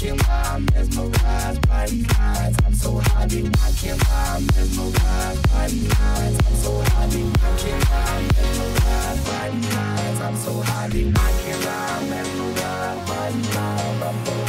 can't lie, I'm mesmerized by these eyes. I'm so high, I can't lie, I'm mesmerized by these eyes. I'm so high, I can't lie, I'm mesmerized by these eyes. I'm so high, I can't lie, I'm mesmerized by these eyes.